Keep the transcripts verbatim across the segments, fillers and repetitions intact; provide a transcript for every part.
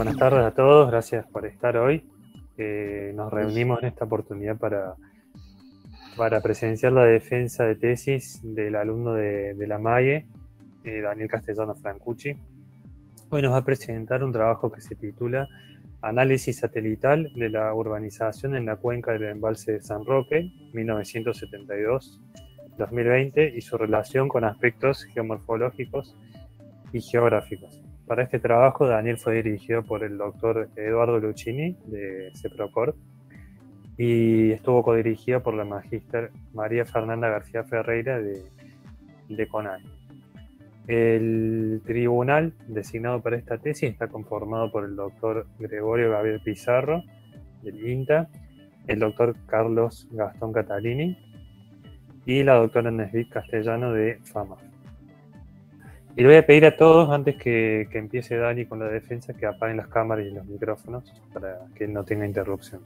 Buenas tardes a todos, gracias por estar hoy. Eh, nos reunimos en esta oportunidad para, para presenciar la defensa de tesis del alumno de, de la MAIE, eh, Daniel Castellano Francucci. Hoy nos va a presentar un trabajo que se titula Análisis satelital de la urbanización en la cuenca del embalse de San Roque, mil novecientos setenta y dos a dos mil veinte, y su relación con aspectos geomorfológicos y geográficos. Para este trabajo, Daniel fue dirigido por el doctor Eduardo Lucchini, de CEPROCOR, y estuvo codirigido por la magíster María Fernanda García Ferreira, de, de CONAE. El tribunal designado para esta tesis está conformado por el doctor Gregorio Gabriel Pizarro, del INTA, el doctor Carlos Gastón Catalini y la doctora Nesbit Castellano, de FAMA. Y le voy a pedir a todos, antes que, que empiece Dani con la defensa, que apaguen las cámaras y los micrófonos para que no tenga interrupción.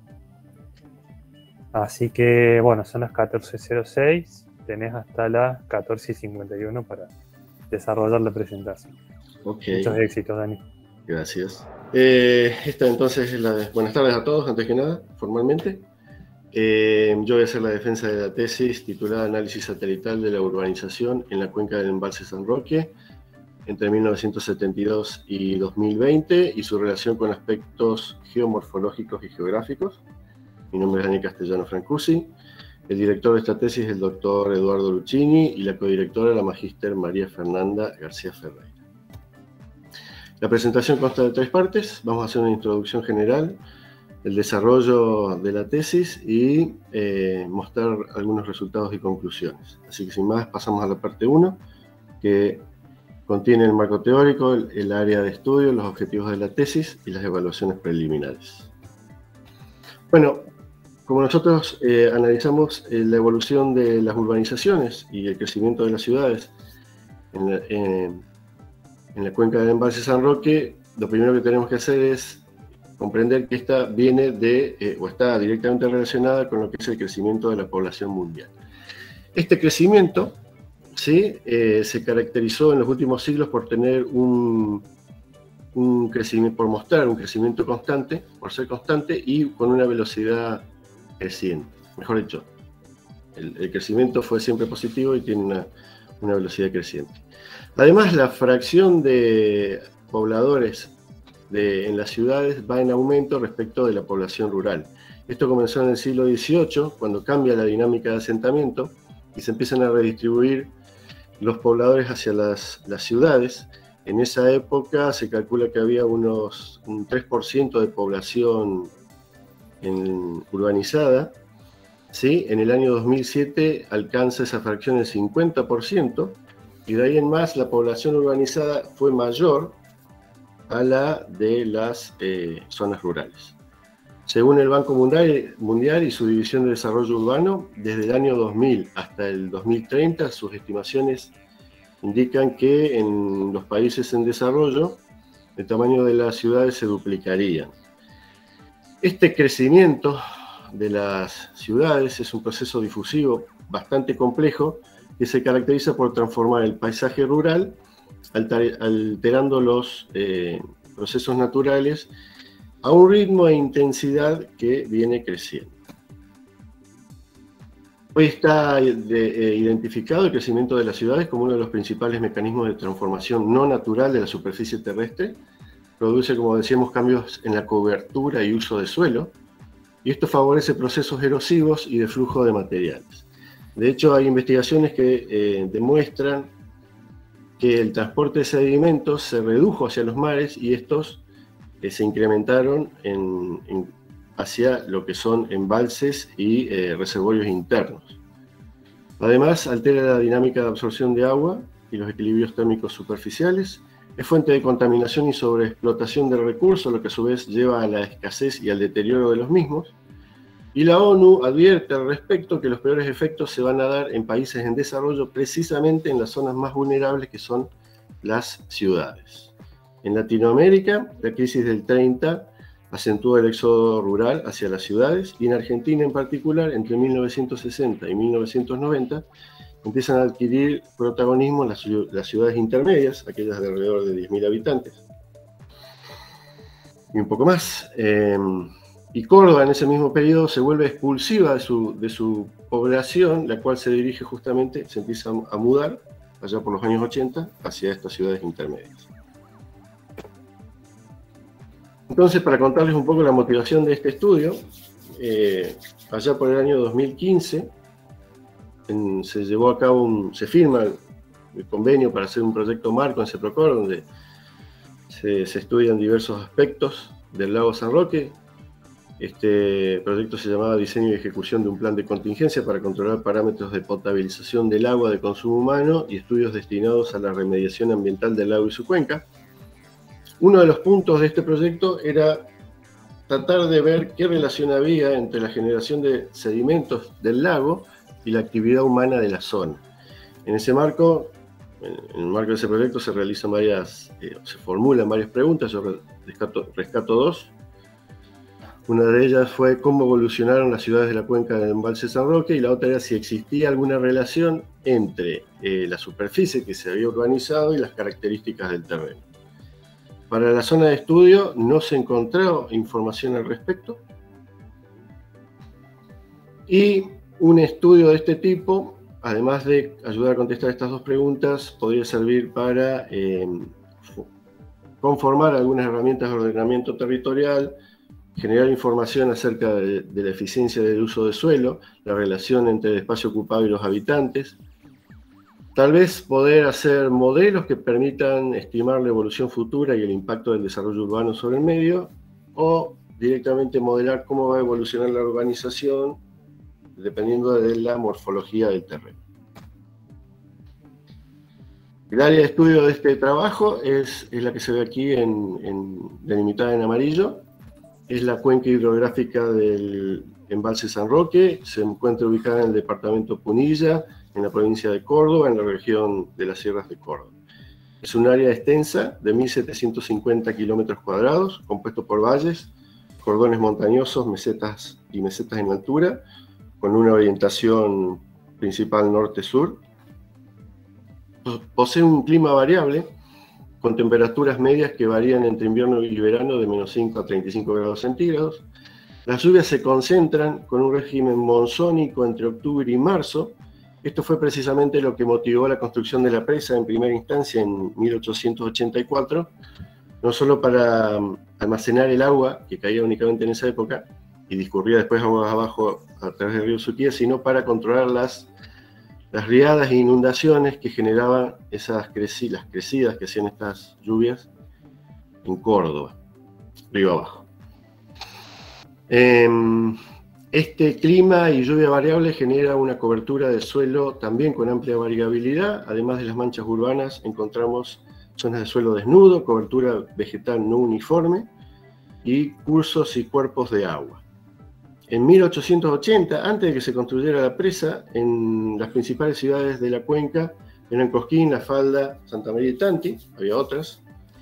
Así que, bueno, son las catorce cero seis, tenés hasta las catorce cincuenta y uno para desarrollar la presentación. Okay. Muchos éxitos, Dani. Gracias. Eh, esta entonces es la de... Buenas tardes a todos, antes que nada, formalmente. Eh, yo voy a hacer la defensa de la tesis titulada Análisis satelital de la urbanización en la cuenca del embalse San Roque entre mil novecientos setenta y dos y dos mil veinte y su relación con aspectos geomorfológicos y geográficos. Mi nombre es Daniel Castellano Francucci. El director de esta tesis es el doctor Eduardo Lucchini y la codirectora la magíster María Fernanda García Ferreira. La presentación consta de tres partes. Vamos a hacer una introducción general, el desarrollo de la tesis y eh, mostrar algunos resultados y conclusiones. Así que sin más pasamos a la parte uno, que contiene el marco teórico, el, el área de estudio, los objetivos de la tesis y las evaluaciones preliminares. Bueno, como nosotros eh, analizamos eh, la evolución de las urbanizaciones y el crecimiento de las ciudades en la, eh, en la cuenca del embalse San Roque, lo primero que tenemos que hacer es comprender que esta viene de, eh, o está directamente relacionada con lo que es el crecimiento de la población mundial. Este crecimiento, ¿sí? eh, se caracterizó en los últimos siglos por tener un, un crecimiento, por mostrar un crecimiento constante, por ser constante y con una velocidad creciente. Mejor dicho, el, el crecimiento fue siempre positivo y tiene una, una velocidad creciente. Además, la fracción de pobladores De, en las ciudades va en aumento respecto de la población rural. Esto comenzó en el siglo dieciocho, cuando cambia la dinámica de asentamiento y se empiezan a redistribuir los pobladores hacia las, las ciudades. En esa época se calcula que había unos un tres por ciento de población en, urbanizada. ¿Sí? En el año dos mil siete alcanza esa fracción el cincuenta por ciento y de ahí en más la población urbanizada fue mayor a la de las eh, zonas rurales. Según el Banco Mundial, Mundial y su División de Desarrollo Urbano, desde el año dos mil hasta el dos mil treinta, sus estimaciones indican que en los países en desarrollo el tamaño de las ciudades se duplicaría. Este crecimiento de las ciudades es un proceso difusivo bastante complejo que se caracteriza por transformar el paisaje rural alterando los eh, procesos naturales a un ritmo e intensidad que viene creciendo. Hoy está de, eh, identificado el crecimiento de las ciudades como uno de los principales mecanismos de transformación no natural de la superficie terrestre. Produce, como decíamos, cambios en la cobertura y uso de suelo, y esto favorece procesos erosivos y de flujo de materiales. De hecho, hay investigaciones que eh, demuestran que el transporte de sedimentos se redujo hacia los mares y estos eh, se incrementaron en, en, hacia lo que son embalses y eh, reservorios internos. Además, altera la dinámica de absorción de agua y los equilibrios térmicos superficiales, es fuente de contaminación y sobreexplotación del recurso, lo que a su vez lleva a la escasez y al deterioro de los mismos. Y la ONU advierte al respecto que los peores efectos se van a dar en países en desarrollo, precisamente en las zonas más vulnerables que son las ciudades. En Latinoamérica, la crisis del treinta acentúa el éxodo rural hacia las ciudades y en Argentina en particular, entre mil novecientos sesenta y mil novecientos noventa, empiezan a adquirir protagonismo las, las ciudades intermedias, aquellas de alrededor de diez mil habitantes. y un poco más. Eh, y Córdoba en ese mismo periodo se vuelve expulsiva de su, de su población, la cual se dirige justamente, se empieza a mudar, allá por los años ochenta, hacia estas ciudades intermedias. Entonces, para contarles un poco la motivación de este estudio, eh, allá por el año dos mil quince, en, se llevó a cabo, un, se firma el, el convenio para hacer un proyecto marco en CEPROCOR, donde se, se estudian diversos aspectos del lago San Roque. Este proyecto se llamaba Diseño y Ejecución de un Plan de Contingencia para controlar parámetros de potabilización del agua de consumo humano y estudios destinados a la remediación ambiental del lago y su cuenca. Uno de los puntos de este proyecto era tratar de ver qué relación había entre la generación de sedimentos del lago y la actividad humana de la zona. En ese marco, en el marco de ese proyecto se realizan varias, eh, se formulan varias preguntas, yo rescato, rescato dos. Una de ellas fue cómo evolucionaron las ciudades de la cuenca del embalse San Roque, y la otra era si existía alguna relación entre eh, la superficie que se había urbanizado y las características del terreno. Para la zona de estudio no se encontró información al respecto, y un estudio de este tipo, además de ayudar a contestar estas dos preguntas, podría servir para eh, conformar algunas herramientas de ordenamiento territorial, generar información acerca de, de la eficiencia del uso de suelo, la relación entre el espacio ocupado y los habitantes, tal vez poder hacer modelos que permitan estimar la evolución futura y el impacto del desarrollo urbano sobre el medio, o directamente modelar cómo va a evolucionar la urbanización dependiendo de la morfología del terreno. El área de estudio de este trabajo es, es la que se ve aquí en, en, delimitada en amarillo. Es la cuenca hidrográfica del embalse San Roque, se encuentra ubicada en el departamento Punilla, en la provincia de Córdoba, en la región de las Sierras de Córdoba. Es un área extensa de mil setecientos cincuenta kilómetros cuadrados, compuesto por valles, cordones montañosos, mesetas y mesetas en altura, con una orientación principal norte-sur. Posee un clima variable, con temperaturas medias que varían entre invierno y verano de menos cinco a treinta y cinco grados centígrados. Las lluvias se concentran con un régimen monzónico entre octubre y marzo. Esto fue precisamente lo que motivó la construcción de la presa en primera instancia en mil ochocientos ochenta y cuatro, no solo para almacenar el agua, que caía únicamente en esa época, y discurría después aguas abajo a través del río Suquía, sino para controlar las las riadas e inundaciones que generaban esas creci las crecidas que hacían estas lluvias en Córdoba, río abajo. Eh, este clima y lluvia variable genera una cobertura del suelo también con amplia variabilidad. Además de las manchas urbanas, encontramos zonas de suelo desnudo, cobertura vegetal no uniforme y cursos y cuerpos de agua. En mil ochocientos ochenta, antes de que se construyera la presa, en las principales ciudades de la cuenca eran Cosquín, La Falda, Santa María y Tanti, había otras.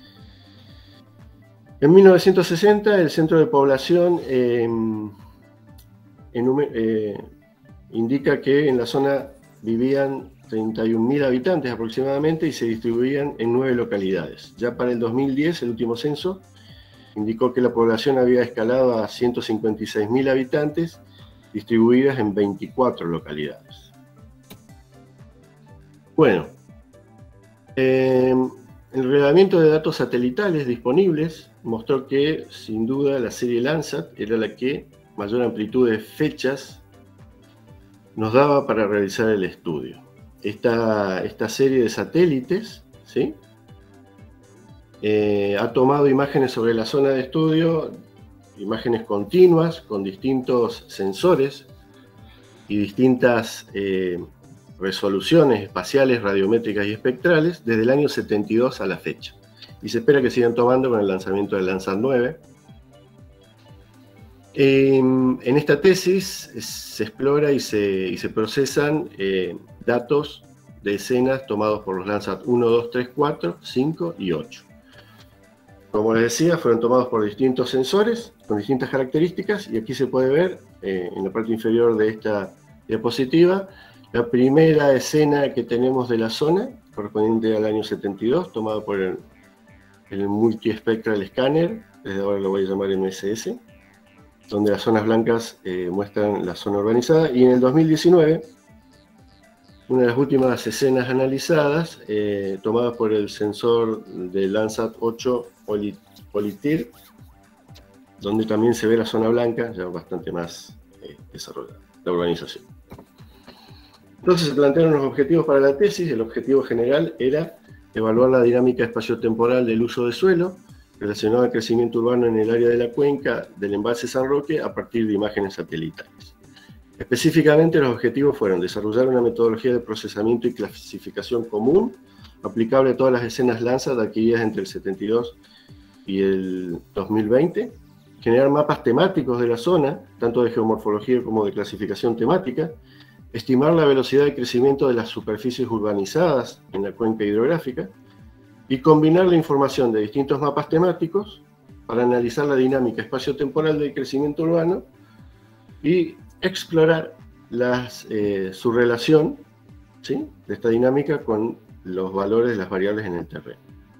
En mil novecientos sesenta, el centro de población eh, en, eh, indica que en la zona vivían treinta y un mil habitantes aproximadamente y se distribuían en nueve localidades. Ya para el dos mil diez, el último censo, indicó que la población había escalado a ciento cincuenta y seis mil habitantes, distribuidas en veinticuatro localidades. Bueno, eh, el relevamiento de datos satelitales disponibles mostró que, sin duda, la serie Landsat era la que mayor amplitud de fechas nos daba para realizar el estudio. Esta, esta serie de satélites, ¿sí?, Eh, ha tomado imágenes sobre la zona de estudio, imágenes continuas con distintos sensores y distintas eh, resoluciones espaciales, radiométricas y espectrales desde el año setenta y dos a la fecha. Y se espera que sigan tomando con el lanzamiento del Landsat nueve. Eh, en esta tesis se explora y se, y se procesan eh, datos de escenas tomados por los Landsat uno, dos, tres, cuatro, cinco y ocho. Como les decía, fueron tomados por distintos sensores con distintas características, y aquí se puede ver eh, en la parte inferior de esta diapositiva la primera escena que tenemos de la zona, correspondiente al año setenta y dos, tomada por el, el Multispectral Scanner desde ahora lo voy a llamar M S S, donde las zonas blancas eh, muestran la zona urbanizada, y en el dos mil diecinueve, una de las últimas escenas analizadas, eh, tomadas por el sensor de Landsat ocho OLITIR, donde también se ve la zona blanca, ya bastante más eh, desarrollada, la urbanización. Entonces se plantearon los objetivos para la tesis. El objetivo general era evaluar la dinámica espaciotemporal del uso de suelo relacionado al crecimiento urbano en el área de la cuenca del embalse San Roque a partir de imágenes satelitales. Específicamente, los objetivos fueron desarrollar una metodología de procesamiento y clasificación común aplicable a todas las escenas Landsat adquiridas entre el setenta y dos y el dos mil veinte, generar mapas temáticos de la zona, tanto de geomorfología como de clasificación temática, estimar la velocidad de crecimiento de las superficies urbanizadas en la cuenca hidrográfica y combinar la información de distintos mapas temáticos para analizar la dinámica espaciotemporal del crecimiento urbano y explorar las, eh, su relación, ¿sí?, de esta dinámica con los valores de las variables en el terreno.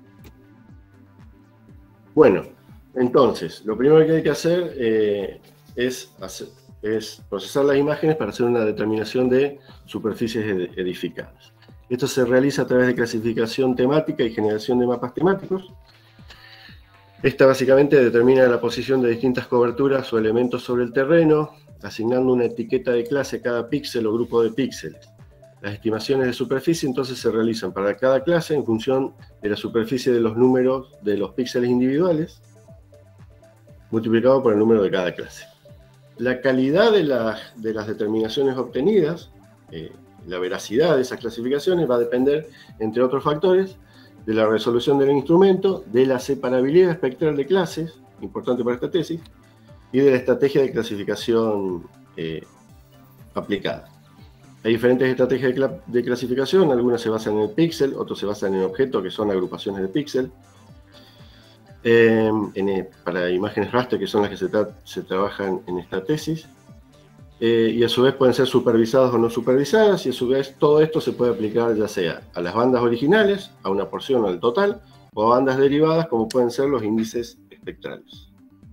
Bueno, entonces, lo primero que hay que hacer, eh, es, hacer es procesar las imágenes para hacer una determinación de superficies edificadas. Esto se realiza a través de clasificación temática y generación de mapas temáticos. Esta básicamente determina la posición de distintas coberturas o elementos sobre el terreno, asignando una etiqueta de clase a cada píxel o grupo de píxeles. Las estimaciones de superficie entonces se realizan para cada clase en función de la superficie de los números de los píxeles individuales, multiplicado por el número de cada clase. La calidad de, la, de las determinaciones obtenidas, eh, la veracidad de esas clasificaciones va a depender, entre otros factores, de la resolución del instrumento, de la separabilidad espectral de clases, importante para esta tesis, y de la estrategia de clasificación eh, aplicada. Hay diferentes estrategias de, cl de clasificación, algunas se basan en el píxel, otras se basan en objetos, que son agrupaciones de píxel. Eh, en, eh, para imágenes raster, que son las que se, tra se trabajan en esta tesis, eh, y a su vez pueden ser supervisadas o no supervisadas, y a su vez todo esto se puede aplicar ya sea a las bandas originales, a una porción o al total, o a bandas derivadas como pueden ser los índices espectrales.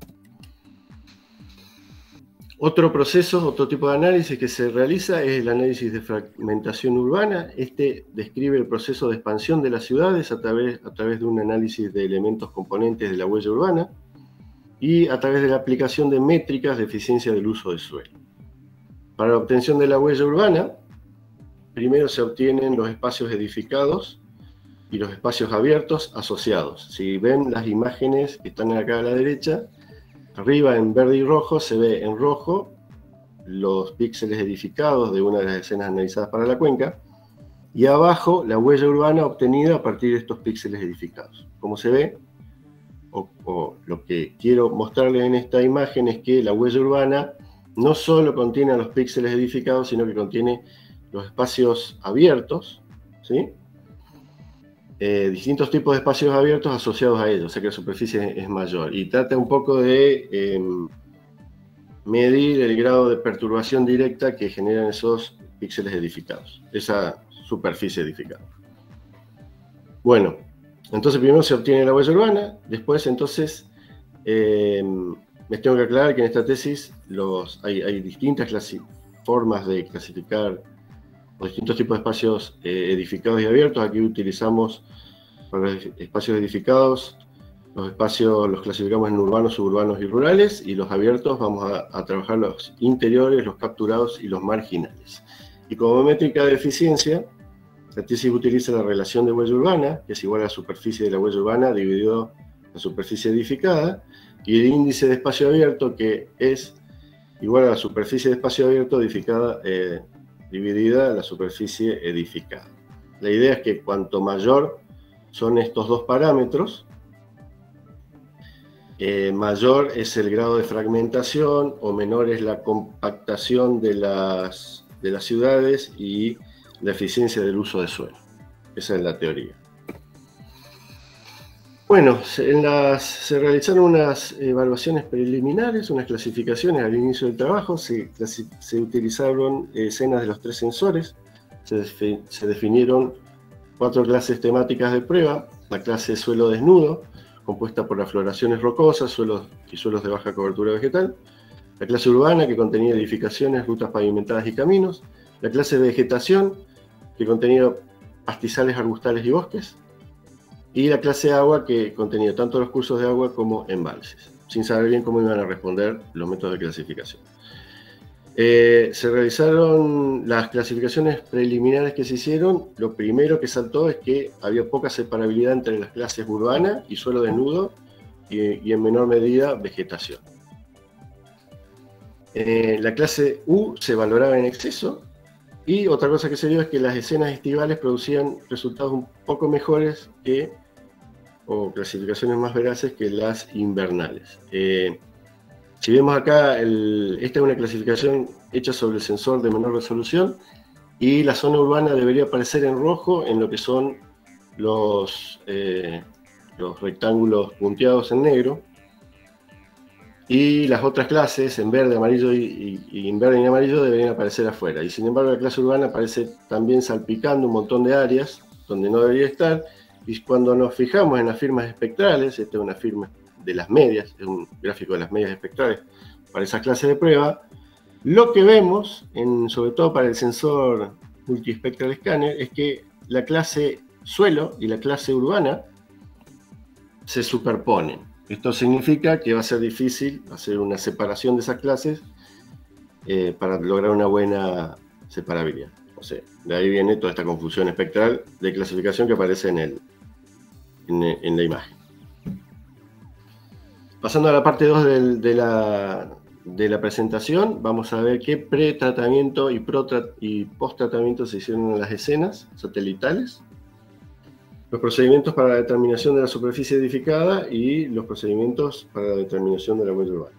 Otro proceso, otro tipo de análisis que se realiza es el análisis de fragmentación urbana. Este describe el proceso de expansión de las ciudades a través, a través de un análisis de elementos componentes de la huella urbana y a través de la aplicación de métricas de eficiencia del uso del suelo. Para la obtención de la huella urbana, primero se obtienen los espacios edificados y los espacios abiertos asociados. Si ven las imágenes que están acá a la derecha, arriba en verde y rojo se ve en rojo los píxeles edificados de una de las escenas analizadas para la cuenca y abajo la huella urbana obtenida a partir de estos píxeles edificados. Como se ve, o, o lo que quiero mostrarles en esta imagen es que la huella urbana no solo contiene a los píxeles edificados, sino que contiene los espacios abiertos, ¿sí? Eh, distintos tipos de espacios abiertos asociados a ellos, o sea que la superficie es mayor. Y trata un poco de eh, medir el grado de perturbación directa que generan esos píxeles edificados, esa superficie edificada. Bueno, entonces primero se obtiene la huella urbana, después entonces eh, les tengo que aclarar que en esta tesis los, hay, hay distintas formas de clasificar los distintos tipos de espacios eh, edificados y abiertos. Aquí utilizamos para los espacios edificados, los espacios los clasificamos en urbanos, suburbanos y rurales, y los abiertos vamos a, a trabajar los interiores, los capturados y los marginales. Y como métrica de eficiencia, la tesis utiliza la relación de huella urbana, que es igual a la superficie de la huella urbana dividido la superficie edificada, y el índice de espacio abierto, que es igual a la superficie de espacio abierto edificada, eh, dividida la superficie edificada. La idea es que cuanto mayor son estos dos parámetros, eh, mayor es el grado de fragmentación o menor es la compactación de las, de las ciudades y la eficiencia del uso de suelo. Esa es la teoría. Bueno, en las, se realizaron unas evaluaciones preliminares, unas clasificaciones al inicio del trabajo. Se, se utilizaron escenas de los tres sensores, se, se definieron cuatro clases temáticas de prueba: la clase suelo desnudo, compuesta por afloraciones rocosas, suelos y suelos de baja cobertura vegetal. La clase urbana, que contenía edificaciones, rutas pavimentadas y caminos. La clase vegetación, que contenía pastizales, arbustales y bosques. Y la clase agua, que contenía tanto los cursos de agua como embalses, sin saber bien cómo iban a responder los métodos de clasificación. Eh, se realizaron las clasificaciones preliminares que se hicieron. Lo primero que saltó es que había poca separabilidad entre las clases urbana y suelo desnudo y, y en menor medida vegetación. Eh, la clase U se valoraba en exceso, y otra cosa que se vio es que las escenas estivales producían resultados un poco mejores que, o clasificaciones más veraces que las invernales. Eh, si vemos acá, el, esta es una clasificación hecha sobre el sensor de menor resolución, y la zona urbana debería aparecer en rojo en lo que son los, eh, los rectángulos punteados en negro, y las otras clases en verde, amarillo y, y, y en verde y amarillo deberían aparecer afuera. Y sin embargo la clase urbana aparece también salpicando un montón de áreas donde no debería estar. Y cuando nos fijamos en las firmas espectrales, esta es una firma de las medias, es un gráfico de las medias espectrales para esas clases de prueba, lo que vemos, en, sobre todo para el sensor multispectral scanner, es que la clase suelo y la clase urbana se superponen. Esto significa que va a ser difícil hacer una separación de esas clases eh, para lograr una buena separabilidad. O sea, de ahí viene toda esta confusión espectral de clasificación que aparece en, el, en, en la imagen. Pasando a la parte dos del, de, la, de la presentación, vamos a ver qué pretratamiento y, y post-tratamiento se hicieron en las escenas satelitales, los procedimientos para la determinación de la superficie edificada y los procedimientos para la determinación de la huella urbana.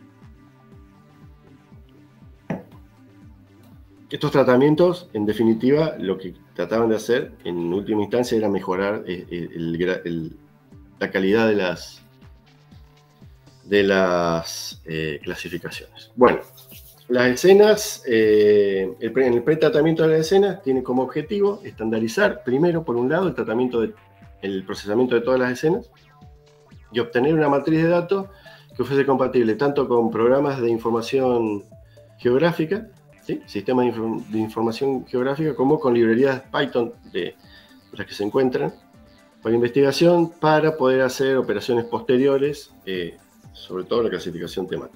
Estos tratamientos, en definitiva, lo que trataban de hacer en última instancia era mejorar el, el, el, la calidad de las, de las eh, clasificaciones. Bueno, las escenas, eh, el pre, en el pretratamiento de las escenas tiene como objetivo estandarizar, primero, por un lado, el tratamiento, de, el procesamiento de todas las escenas y obtener una matriz de datos que fuese compatible tanto con programas de información geográfica, ¿sí? Sistemas de, inform de información geográfica, como con librerías Python de las que se encuentran para investigación, para poder hacer operaciones posteriores, eh, sobre todo la clasificación temática.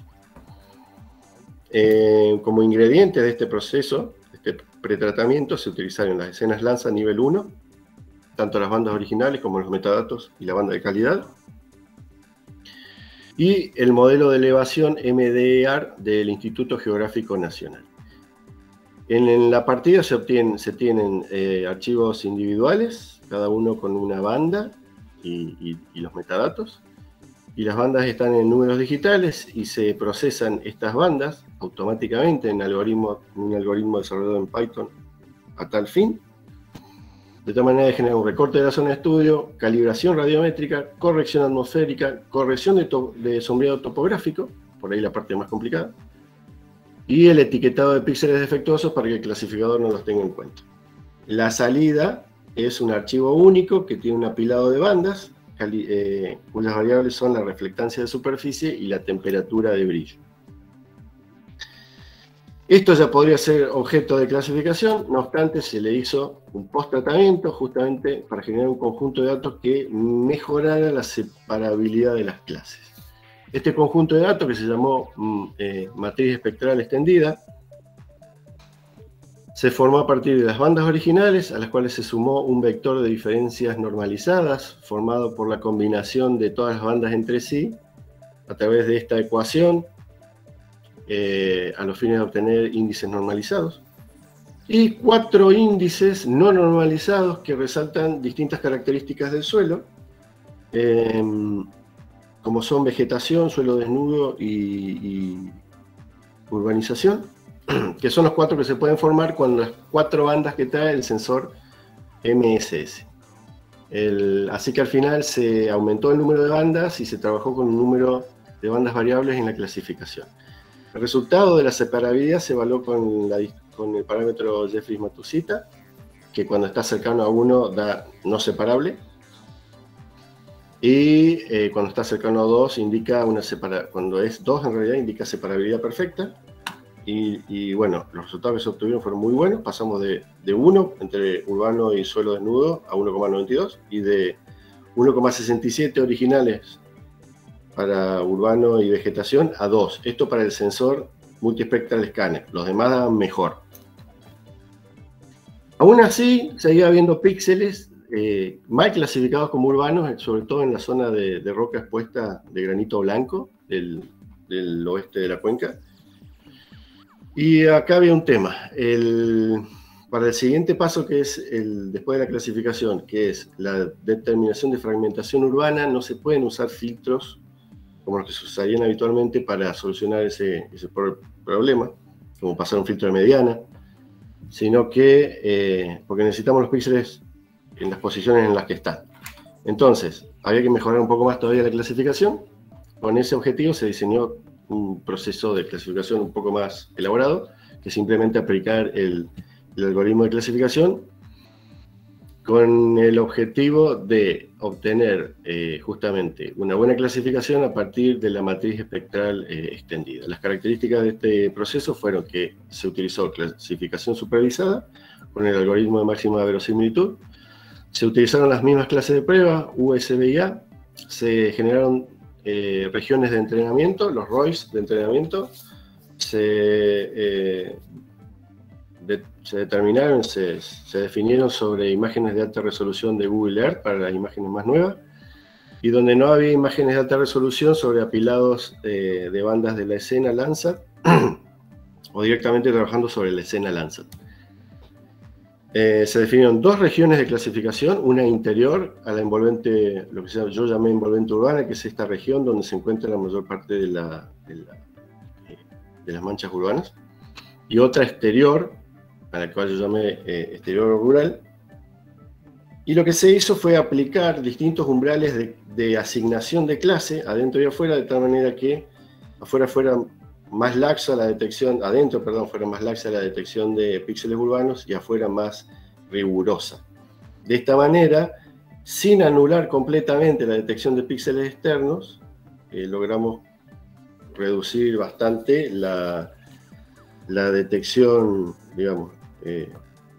Eh, como ingredientes de este proceso, este pretratamiento, se utilizaron las escenas Lanza nivel uno, tanto las bandas originales como los metadatos y la banda de calidad, y el modelo de elevación M D E A R del Instituto Geográfico Nacional. En, en la partida se, obtienen, se tienen eh, archivos individuales, cada uno con una banda y, y, y los metadatos, y las bandas están en números digitales y se procesan estas bandas automáticamente en, algoritmo, en un algoritmo desarrollado en Python a tal fin, de tal manera de generar un recorte de la zona de estudio, calibración radiométrica, corrección atmosférica, corrección de, to de sombreado topográfico, por ahí la parte más complicada, y el etiquetado de píxeles defectuosos para que el clasificador no los tenga en cuenta. La salida es un archivo único que tiene un apilado de bandas, eh, cuyas variables son la reflectancia de superficie y la temperatura de brillo. Esto ya podría ser objeto de clasificación, no obstante se le hizo un post-tratamiento justamente para generar un conjunto de datos que mejorara la separabilidad de las clases. Este conjunto de datos, que se llamó eh, matriz espectral extendida, se formó a partir de las bandas originales, a las cuales se sumó un vector de diferencias normalizadas, formado por la combinación de todas las bandas entre sí, a través de esta ecuación, eh, a los fines de obtener índices normalizados, y cuatro índices no normalizados que resaltan distintas características del suelo, eh, como son vegetación, suelo desnudo y, y urbanización, que son los cuatro que se pueden formar con las cuatro bandas que trae el sensor M S S. El, así que al final se aumentó el número de bandas y se trabajó con un número de bandas variables en la clasificación. El resultado de la separabilidad se evaluó con, la, con el parámetro Jeffreys-Matsushita, que cuando está cercano a uno da no separable. Y eh, cuando está cercano a dos, indica una separa, cuando es dos en realidad indica separabilidad perfecta. Y, y bueno, los resultados que se obtuvieron fueron muy buenos. Pasamos de, de uno entre urbano y suelo desnudo a uno coma noventa y dos y de uno coma sesenta y siete originales para urbano y vegetación a dos. Esto para el sensor multispectral scanner. Los demás daban mejor. Aún así, seguía habiendo píxeles eh, mal clasificados como urbanos, sobre todo en la zona de, de roca expuesta de granito blanco del, del oeste de la cuenca. Y acá había un tema. El, para el siguiente paso, que es el después de la clasificación, que es la determinación de fragmentación urbana, no se pueden usar filtros como los que se usarían habitualmente para solucionar ese, ese problema, como pasar un filtro de mediana, sino que, eh, porque necesitamos los píxeles en las posiciones en las que están. Entonces, había que mejorar un poco más todavía la clasificación. Con ese objetivo se diseñó un proceso de clasificación un poco más elaborado, que simplemente aplicar el, el algoritmo de clasificación con el objetivo de obtener eh, justamente una buena clasificación a partir de la matriz espectral eh, extendida. Las características de este proceso fueron que se utilizó clasificación supervisada con el algoritmo de máxima verosimilitud, se utilizaron las mismas clases de prueba, U, S, B y A, se generaron eh, regiones de entrenamiento, los R O I S de entrenamiento, se... Eh, De, se determinaron, se, se definieron sobre imágenes de alta resolución de Google Earth para las imágenes más nuevas, y donde no había imágenes de alta resolución sobre apilados eh, de bandas de la escena Landsat o directamente trabajando sobre la escena Landsat. Eh, se definieron dos regiones de clasificación, una interior a la envolvente, lo que yo llamé envolvente urbana, que es esta región donde se encuentra la mayor parte de, la, de, la, de las manchas urbanas, y otra exterior, a la cual yo llamé eh, exterior rural, y lo que se hizo fue aplicar distintos umbrales de, de asignación de clase adentro y afuera, de tal manera que afuera fuera más laxa la detección, adentro, perdón, fuera más laxa la detección de píxeles urbanos y afuera más rigurosa. De esta manera, sin anular completamente la detección de píxeles externos, eh, logramos reducir bastante la, la detección, digamos, eh,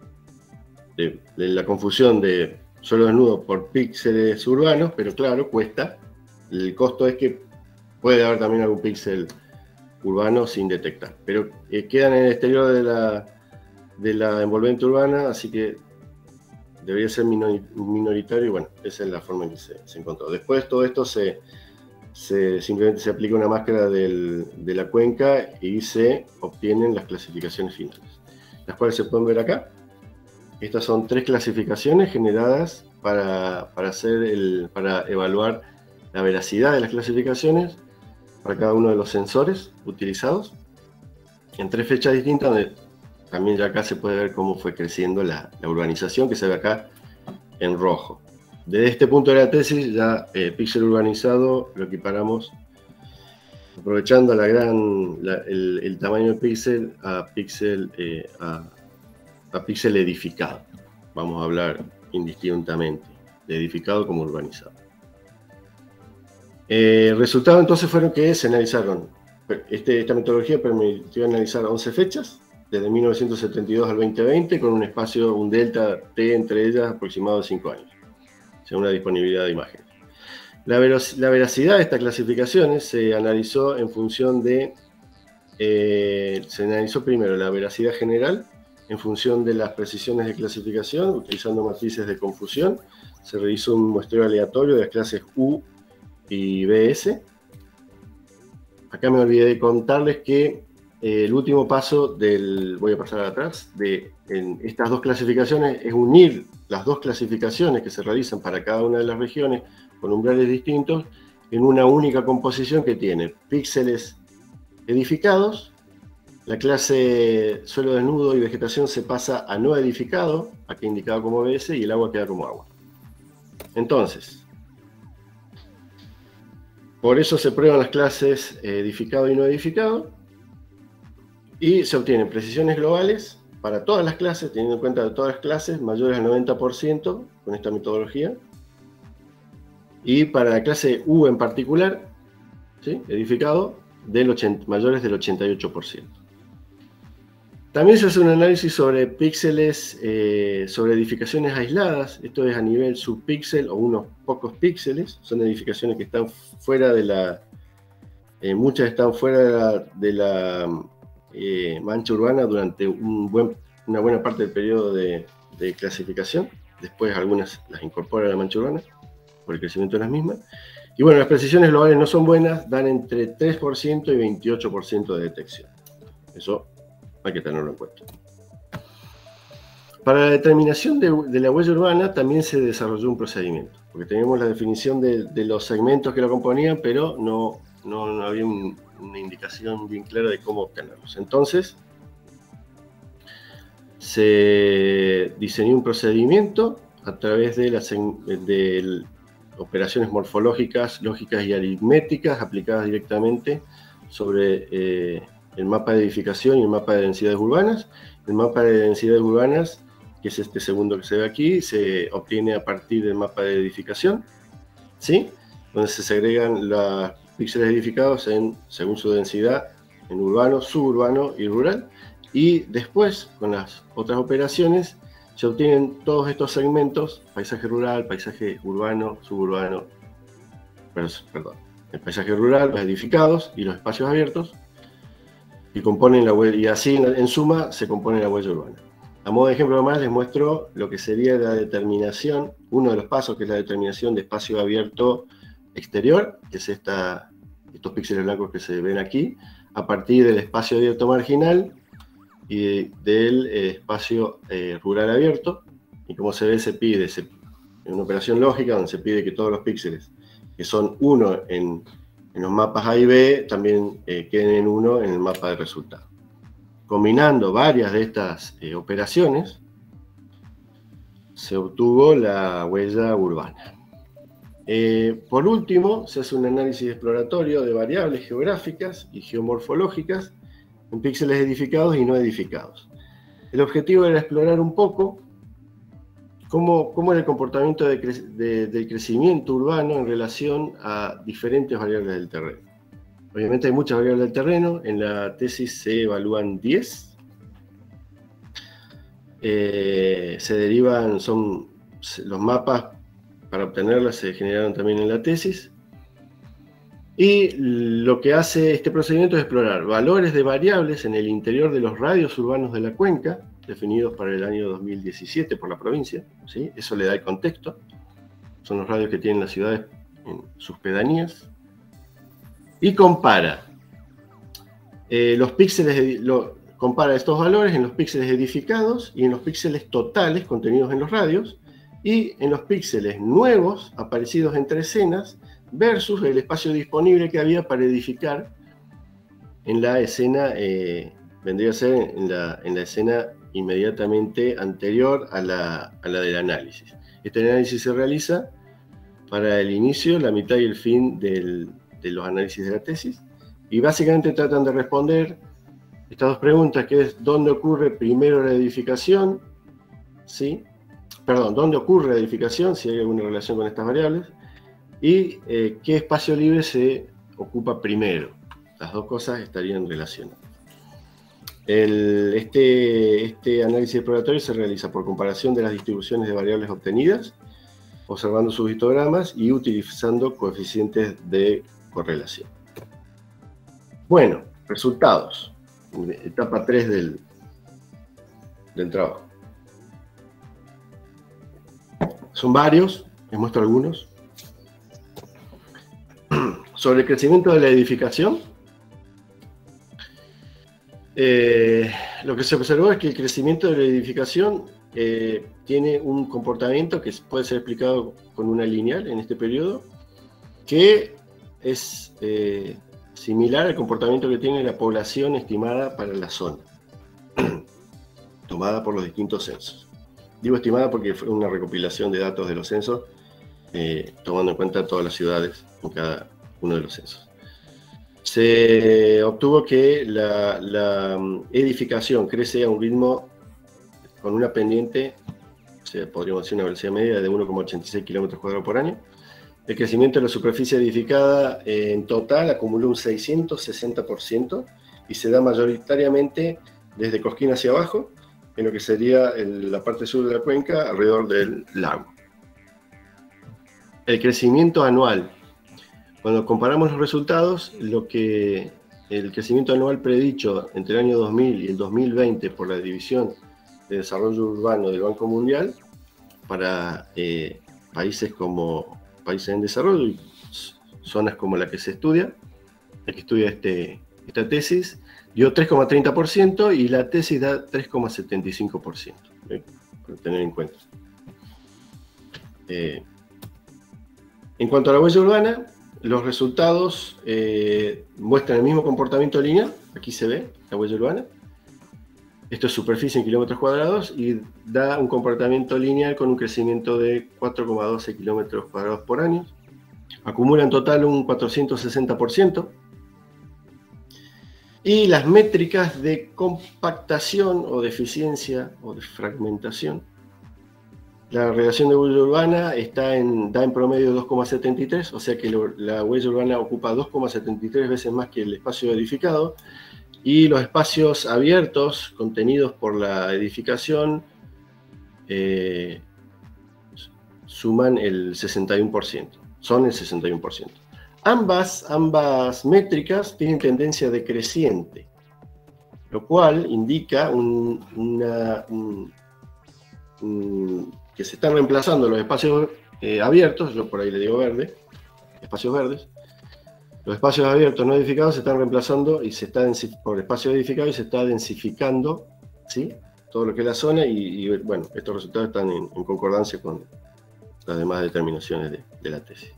de, de la confusión de suelo desnudo por píxeles urbanos, pero claro, cuesta. El costo es que puede haber también algún píxel urbano sin detectar, pero eh, quedan en el exterior de la, de la envolvente urbana, así que debería ser minoritario, y bueno, esa es la forma en que se, se encontró. Después todo esto se, se simplemente se aplica una máscara del, de la cuenca y se obtienen las clasificaciones finales, las cuales se pueden ver acá. Estas son tres clasificaciones generadas para, para, hacer el, para evaluar la veracidad de las clasificaciones para cada uno de los sensores utilizados, en tres fechas distintas, donde también ya acá se puede ver cómo fue creciendo la, la urbanización, que se ve acá en rojo. Desde este punto de la tesis, ya eh, píxel urbanizado lo equiparamos, aprovechando la gran, la, el, el tamaño del píxel a píxel eh, a, a píxel edificado. Vamos a hablar indistintamente de edificado como urbanizado. Eh, el resultado entonces fueron que se analizaron, este, esta metodología permitió analizar once fechas, desde mil novecientos setenta y dos al veinte veinte, con un espacio, un delta T entre ellas aproximado de cinco años, según la disponibilidad de imágenes. La, la veracidad de estas clasificaciones se analizó en función de, eh, se analizó primero la veracidad general, en función de las precisiones de clasificación, utilizando matrices de confusión. Se realizó un muestreo aleatorio de las clases U y B S. Acá me olvidé de contarles que eh, el último paso del, voy a pasar atrás, de en estas dos clasificaciones es unir las dos clasificaciones que se realizan para cada una de las regiones con umbrales distintos en una única composición que tiene píxeles edificados. La clase suelo desnudo y vegetación se pasa a no edificado, aquí indicado como B S, y el agua queda como agua. Entonces, por eso se prueban las clases edificado y no edificado, y se obtienen precisiones globales para todas las clases, teniendo en cuenta de todas las clases, mayores al noventa por ciento con esta metodología, y para la clase U en particular, ¿sí? Edificado, del ochenta, mayores del ochenta y ocho por ciento. También se hace un análisis sobre píxeles, eh, sobre edificaciones aisladas. Esto es a nivel subpíxel o unos pocos píxeles. Son edificaciones que están fuera de la... Eh, muchas están fuera de la, de la eh, mancha urbana durante un buen, una buena parte del periodo de, de clasificación. Después algunas las incorpora a la mancha urbana por el crecimiento de las mismas. Y bueno, las precisiones globales no son buenas, dan entre tres por ciento y veintiocho por ciento de detección. Eso hay que tenerlo en cuenta. Para la determinación de, de la huella urbana también se desarrolló un procedimiento, porque teníamos la definición de, de los segmentos que lo componían, pero no, no, no había un, una indicación bien clara de cómo obtenerlos. Entonces, se diseñó un procedimiento a través de las de operaciones morfológicas, lógicas y aritméticas aplicadas directamente sobre eh, el mapa de edificación y el mapa de densidades urbanas. El mapa de densidades urbanas, que es este segundo que se ve aquí, se obtiene a partir del mapa de edificación, ¿sí? Donde se segregan los píxeles edificados en, según su densidad, en urbano, suburbano y rural. Y después, con las otras operaciones, se obtienen todos estos segmentos: paisaje rural, paisaje urbano, suburbano, perdón, el paisaje rural, los edificados y los espacios abiertos, y componen la huella, y así en suma se compone la huella urbana. A modo de ejemplo nomás les muestro lo que sería la determinación, uno de los pasos, que es la determinación de espacio abierto exterior, que es esta, estos píxeles blancos que se ven aquí, a partir del espacio abierto marginal y del eh, espacio eh, rural abierto. Y como se ve, se pide, se, en una operación lógica donde se pide que todos los píxeles, que son uno en, en los mapas A y B, también eh, queden en uno en el mapa de resultado. Combinando varias de estas eh, operaciones, se obtuvo la huella urbana. Eh, por último, se hace un análisis exploratorio de variables geográficas y geomorfológicas en píxeles edificados y no edificados. El objetivo era explorar un poco cómo, cómo era el comportamiento de cre de, del crecimiento urbano en relación a diferentes variables del terreno. Obviamente hay muchas variables del terreno, en la tesis se evalúan diez. Eh, se derivan, son los mapas para obtenerlas se generaron también en la tesis. Y lo que hace este procedimiento es explorar valores de variables en el interior de los radios urbanos de la cuenca, definidos para el año dos mil diecisiete por la provincia, ¿sí? Eso le da el contexto. Son los radios que tienen las ciudades en sus pedanías. Y compara eh, los píxeles, lo, compara estos valores en los píxeles edificados y en los píxeles totales contenidos en los radios, y en los píxeles nuevos aparecidos entre escenas versus el espacio disponible que había para edificar en la escena, eh, vendría a ser en la, en la escena inmediatamente anterior a la, a la del análisis. Este análisis se realiza para el inicio, la mitad y el fin del, de los análisis de la tesis, y básicamente tratan de responder estas dos preguntas, que es ¿dónde ocurre primero la edificación? ¿Sí? Perdón, ¿dónde ocurre la edificación? Si hay alguna relación con estas variables. Y eh, ¿qué espacio libre se ocupa primero? Las dos cosas estarían relacionadas. El, este, este análisis exploratorio se realiza por comparación de las distribuciones de variables obtenidas, observando sus histogramas y utilizando coeficientes de correlación. Bueno, resultados. Etapa tres del, del trabajo. Son varios, les muestro algunos. Sobre el crecimiento de la edificación, eh, lo que se observó es que el crecimiento de la edificación eh, tiene un comportamiento que puede ser explicado con una lineal en este periodo, que es eh, similar al comportamiento que tiene la población estimada para la zona, tomada por los distintos censos. Digo estimada porque fue una recopilación de datos de los censos, eh, tomando en cuenta todas las ciudades en cada uno de los censos. Se obtuvo que la, la edificación crece a un ritmo con una pendiente, o sea, podríamos decir una velocidad media de uno coma ochenta y seis kilómetros cuadrados por año, El crecimiento de la superficie edificada eh, en total acumuló un seiscientos sesenta por ciento y se da mayoritariamente desde Cosquín hacia abajo, en lo que sería el, la parte sur de la cuenca, alrededor del lago. El crecimiento anual. Cuando comparamos los resultados, lo que el crecimiento anual predicho entre el año dos mil y el dos mil veinte por la División de Desarrollo Urbano del Banco Mundial, para eh, países como países en desarrollo y zonas como la que se estudia, la que estudia este, esta tesis, dio tres coma treinta por ciento y la tesis da tres coma setenta y cinco por ciento, eh, para tener en cuenta. Eh, en cuanto a la huella urbana, los resultados eh, muestran el mismo comportamiento lineal. Aquí se ve la huella urbana. Esto es superficie en kilómetros cuadrados y da un comportamiento lineal con un crecimiento de cuatro coma doce kilómetros cuadrados por año. Acumula en total un cuatrocientos sesenta por ciento. Y las métricas de compactación o de eficiencia o de fragmentación. La relación de huella urbana está en, da en promedio dos coma setenta y tres, o sea que lo, la huella urbana ocupa dos coma setenta y tres veces más que el espacio edificado. Y los espacios abiertos contenidos por la edificación eh, suman el sesenta y uno por ciento, son el sesenta y uno por ciento. Ambas, ambas métricas tienen tendencia decreciente, lo cual indica un, una, un, un, que se están reemplazando los espacios eh, abiertos, yo por ahí le digo verde, espacios verdes. Los espacios abiertos no edificados se están reemplazando y se está por espacios edificados y se está densificando, ¿sí?, todo lo que es la zona y, y bueno, estos resultados están en, en concordancia con las demás determinaciones de, de la tesis.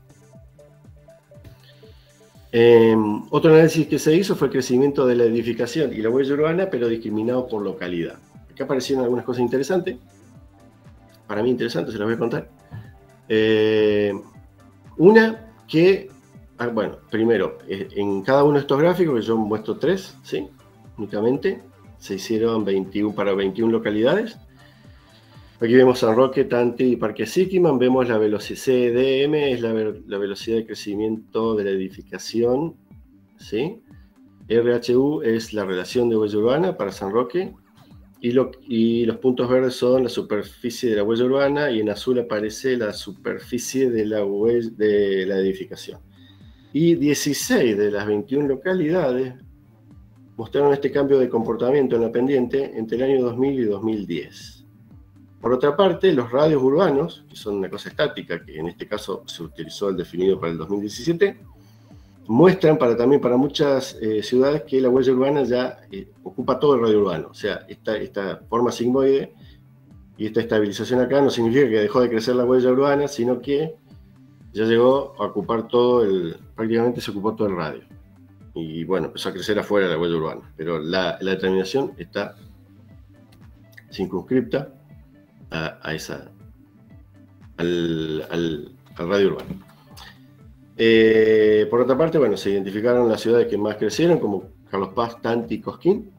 Eh, otro análisis que se hizo fue el crecimiento de la edificación y la huella urbana, pero discriminado por localidad. Acá aparecieron algunas cosas interesantes, para mí interesantes, se las voy a contar. Eh, una que... Ah, bueno, primero, en cada uno de estos gráficos, que yo muestro tres, ¿sí?, únicamente, se hicieron veintiuno para veintiuna localidades. Aquí vemos San Roque, Tanti y Parque Siquiman, vemos la velocidad C D M, es la, la velocidad de crecimiento de la edificación, ¿sí? R H U es la relación de huella urbana para San Roque, y, lo, y los puntos verdes son la superficie de la huella urbana, y en azul aparece la superficie de la, huella, de la edificación. Y dieciséis de las veintiuna localidades mostraron este cambio de comportamiento en la pendiente entre el año dos mil y dos mil diez. Por otra parte, los radios urbanos, que son una cosa estática, que en este caso se utilizó el definido para el dos mil diecisiete, muestran para, también para muchas eh, ciudades que la huella urbana ya eh, ocupa todo el radio urbano. O sea, esta, esta forma sigmoide y esta estabilización acá no significa que dejó de crecer la huella urbana, sino que ya llegó a ocupar todo el, prácticamente se ocupó todo el radio. Y bueno, empezó a crecer afuera de la huella urbana. Pero la, la determinación está circunscripta a, a esa, al, al, al radio urbano. Eh, por otra parte, bueno, se identificaron las ciudades que más crecieron, como Carlos Paz, Tanti y Cosquín.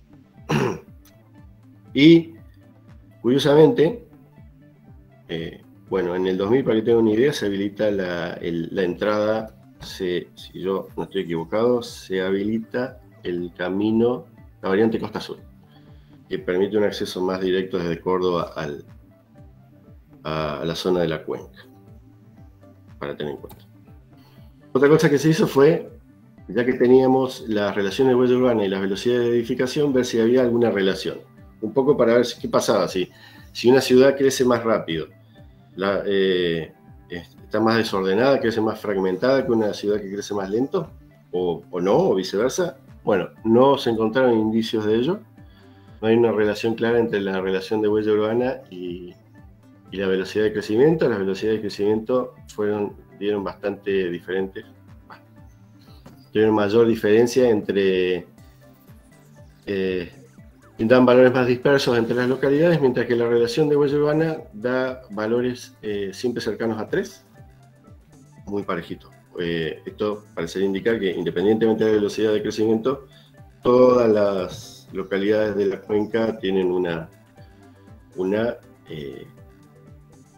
Y, curiosamente, eh, bueno, en el dos mil, para que tengan una idea, se habilita la, el, la entrada, se, si yo no estoy equivocado, se habilita el camino, la variante Costa Azul, que permite un acceso más directo desde Córdoba al, a, a la zona de la cuenca, para tener en cuenta. Otra cosa que se hizo fue, ya que teníamos las relaciones de huella urbana y las velocidades de edificación, ver si había alguna relación. Un poco para ver qué pasaba, si, si una ciudad crece más rápido, La, eh, está más desordenada, crece más fragmentada que una ciudad que crece más lento, o, o no, o viceversa. Bueno, no se encontraron indicios de ello. No hay una relación clara entre la relación de huella urbana y, y la velocidad de crecimiento. Las velocidades de crecimiento fueron, dieron bastante diferentes. Tuvieron mayor diferencia entre... Eh, dan valores más dispersos entre las localidades, mientras que la relación de huella urbana da valores eh, siempre cercanos a tres, muy parejito. Eh, esto parecería indicar que, independientemente de la velocidad de crecimiento, todas las localidades de la cuenca tienen una, una, eh,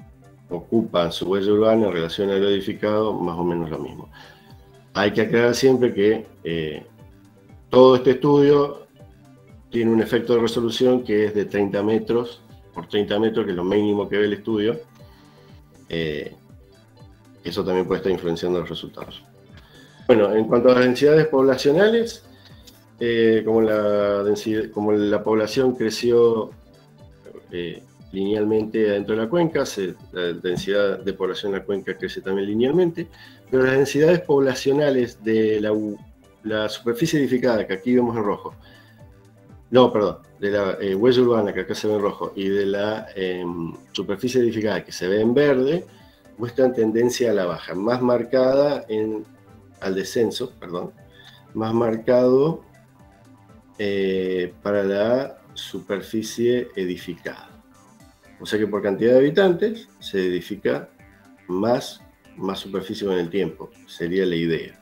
ocupan su huella urbana en relación a lo edificado, más o menos lo mismo. Hay que aclarar siempre que eh, todo este estudio tiene un efecto de resolución que es de treinta metros por treinta metros, que es lo mínimo que ve el estudio. Eh, eso también puede estar influenciando los resultados. Bueno, en cuanto a las densidades poblacionales, eh, como, la densidad, como la población creció eh, linealmente dentro de la cuenca, se, la densidad de población en la cuenca crece también linealmente, pero las densidades poblacionales de la, la superficie edificada, que aquí vemos en rojo, no, perdón, de la eh, huella urbana, que acá se ve en rojo, y de la eh, superficie edificada, que se ve en verde, muestran tendencia a la baja, más marcada en, al descenso, perdón, más marcado eh, para la superficie edificada. O sea que por cantidad de habitantes se edifica más, más superficie con el tiempo, sería la idea.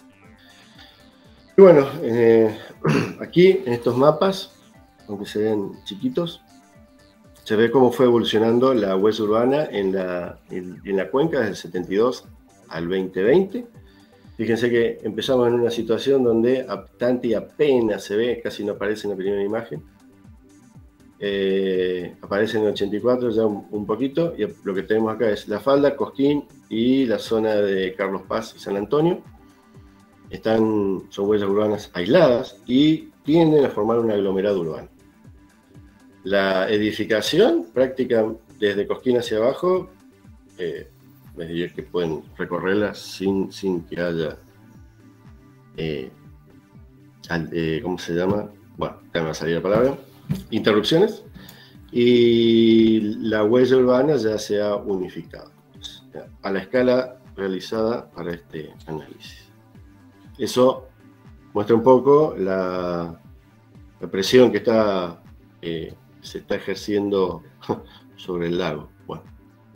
Y bueno, eh, aquí en estos mapas, aunque se ven chiquitos, se ve cómo fue evolucionando la huella urbana en la, en, en la cuenca desde el setenta y dos al veinte veinte. Fíjense que empezamos en una situación donde Tanti apenas se ve, casi no aparece en la primera imagen. Eh, aparece en el ochenta y cuatro ya un, un poquito, y lo que tenemos acá es la falda, Cosquín y la zona de Carlos Paz y San Antonio. Están, son huellas urbanas aisladas y tienden a formar un aglomerado urbano. La edificación, práctica desde Cosquín hacia abajo, eh, me diría que pueden recorrerla sin, sin que haya, eh, eh, ¿cómo se llama? Bueno, ya me va a salir la palabra, interrupciones, y la huella urbana ya se ha unificado a la escala realizada para este análisis. Eso muestra un poco la, la presión que está, eh, se está ejerciendo sobre el lago. Bueno.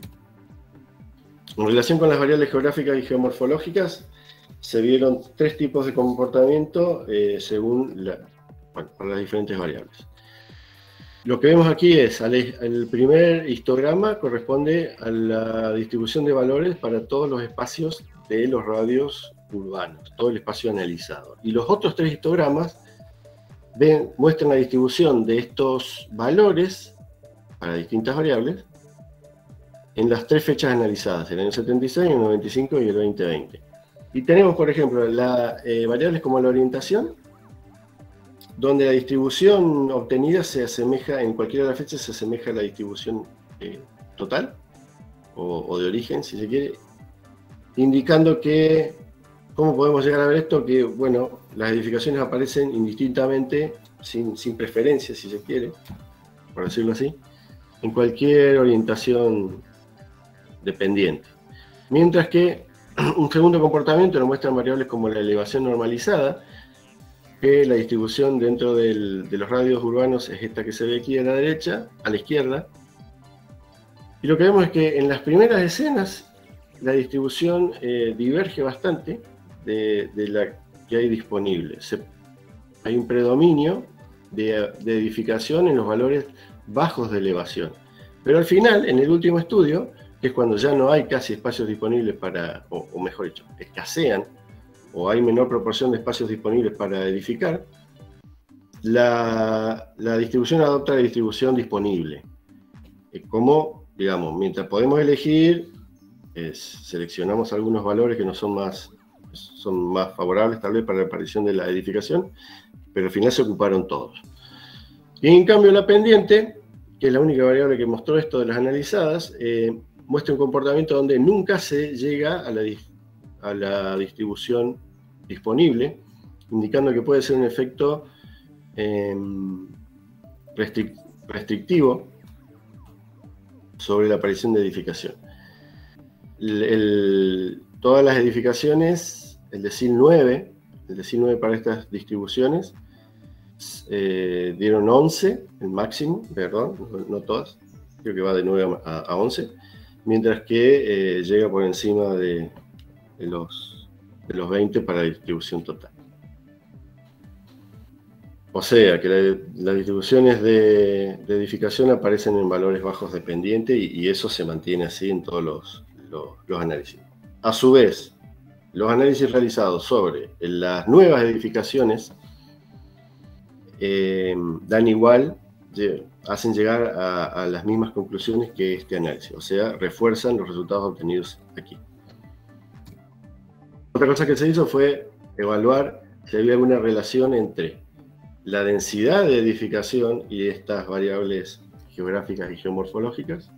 En relación con las variables geográficas y geomorfológicas, se vieron tres tipos de comportamiento eh, según la, bueno, para las diferentes variables. Lo que vemos aquí es, el primer histograma corresponde a la distribución de valores para todos los espacios de los radios urbanos, todo el espacio analizado. Y los otros tres histogramas ven, muestran la distribución de estos valores para distintas variables en las tres fechas analizadas, el año setenta y seis, el noventa y cinco y el veinte veinte. Y tenemos, por ejemplo, las eh, variables como la orientación, donde la distribución obtenida se asemeja, en cualquiera de las fechas se asemeja a la distribución eh, total, o, o de origen, si se quiere, indicando que, ¿cómo podemos llegar a ver esto? Que, bueno, las edificaciones aparecen indistintamente, sin, sin preferencia, si se quiere, por decirlo así, en cualquier orientación dependiente. Mientras que un segundo comportamiento lo muestran variables como la elevación normalizada, que la distribución dentro del, de los radios urbanos es esta que se ve aquí a la derecha, a la izquierda. Y lo que vemos es que en las primeras escenas la distribución eh, diverge bastante de, de la que hay disponible. Se, hay un predominio de, de edificación en los valores bajos de elevación. Pero al final, en el último estudio, que es cuando ya no hay casi espacios disponibles para, o, o mejor dicho, escasean, o hay menor proporción de espacios disponibles para edificar, la, la distribución adopta la distribución disponible. Como, digamos, mientras podemos elegir, es, seleccionamos algunos valores que no son más, son más favorables tal vez para la aparición de la edificación, pero al final se ocuparon todos. Y en cambio la pendiente, que es la única variable que mostró esto de las analizadas, eh, muestra un comportamiento donde nunca se llega a la, a la distribución disponible, indicando que puede ser un efecto eh, restric restrictivo sobre la aparición de edificación. El, el, todas las edificaciones, el decil nueve, el decil nueve para estas distribuciones, eh, dieron once, el máximo, perdón, no, no todas, creo que va de nueve a, a once, mientras que eh, llega por encima de, de, los, de los veinte para la distribución total. O sea, que la, las distribuciones de, de edificación aparecen en valores bajos de pendiente y, y eso se mantiene así en todos los, los, los análisis. A su vez, los análisis realizados sobre las nuevas edificaciones eh, dan igual, hacen llegar a, a las mismas conclusiones que este análisis, o sea, refuerzan los resultados obtenidos aquí. Otra cosa que se hizo fue evaluar si había alguna relación entre la densidad de edificación y estas variables geográficas y geomorfológicas.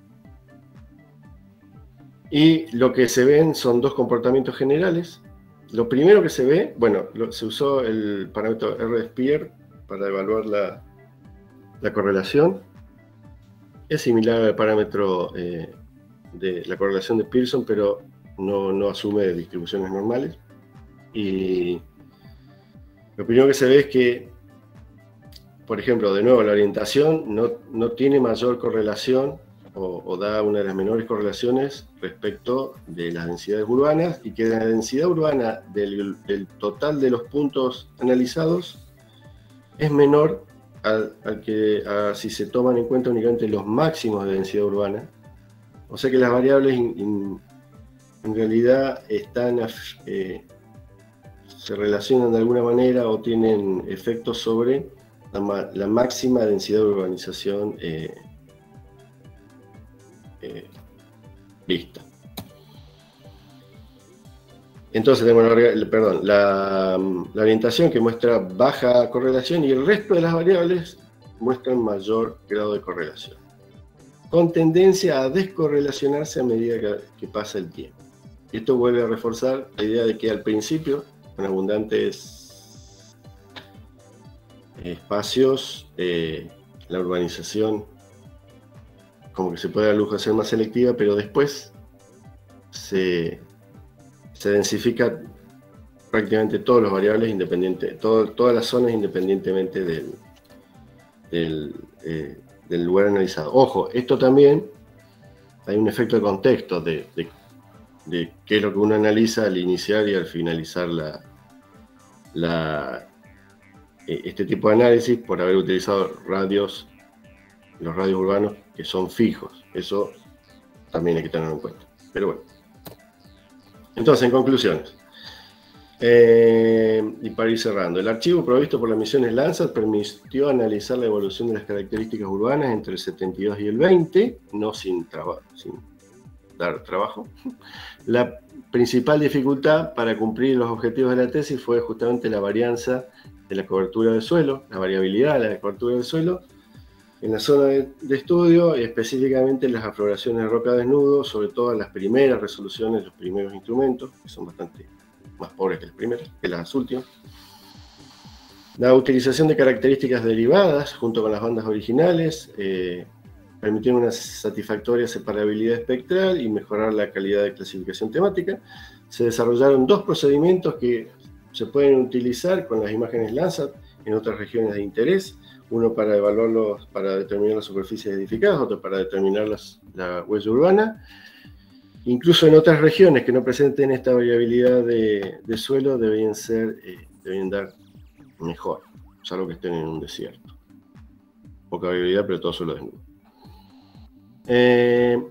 Y lo que se ven son dos comportamientos generales. Lo primero que se ve, bueno, lo, se usó el parámetro R-Spear para evaluar la, la correlación. Es similar al parámetro eh, de la correlación de Pearson, pero no, no asume distribuciones normales. Y lo primero que se ve es que, por ejemplo, de nuevo, la orientación no, no tiene mayor correlación o, o da una de las menores correlaciones respecto de las densidades urbanas, y que la densidad urbana del, del total de los puntos analizados es menor al, al que a, si se toman en cuenta únicamente los máximos de densidad urbana. O sea que las variables in, in, en realidad están, eh, se relacionan de alguna manera o tienen efectos sobre la, la máxima densidad de urbanización eh, eh, vista. Entonces tenemos la, perdón, la, la orientación que muestra baja correlación y el resto de las variables muestran mayor grado de correlación, con tendencia a descorrelacionarse a medida que, que pasa el tiempo. Esto vuelve a reforzar la idea de que al principio, con abundantes espacios, eh, la urbanización como que se puede dar lujo de ser más selectiva, pero después se, se densifica prácticamente todos los variables independientes, todo, todas las zonas independientemente del, del, eh, del lugar analizado. Ojo, esto también hay un efecto de contexto de, de, de qué es lo que uno analiza al iniciar y al finalizar la, la, este tipo de análisis, por haber utilizado radios, los radios urbanos que son fijos. Eso también hay que tenerlo en cuenta. Pero bueno. Entonces, en conclusiones. Eh, y para ir cerrando, el archivo provisto por las misiones Landsat permitió analizar la evolución de las características urbanas entre el setenta y dos y el veinte, no sin, sin dar trabajo. La principal dificultad para cumplir los objetivos de la tesis fue justamente la varianza de la cobertura del suelo, la variabilidad de la cobertura del suelo en la zona de, de estudio, y específicamente las afloraciones de roca desnudo, sobre todo en las primeras resoluciones, los primeros instrumentos, que son bastante más pobres que las primeras, que las últimas. La utilización de características derivadas junto con las bandas originales eh, permitieron una satisfactoria separabilidad espectral y mejorar la calidad de clasificación temática. Se desarrollaron dos procedimientos que se pueden utilizar con las imágenes Landsat en otras regiones de interés, uno para evaluarlos, para determinar las superficies edificadas, otro para determinar las, la huella urbana. Incluso en otras regiones que no presenten esta variabilidad de, de suelo deberían ser, eh, deberían dar mejor, salvo que estén en un desierto. Poca variabilidad, pero todo suelo desnudo. Eh,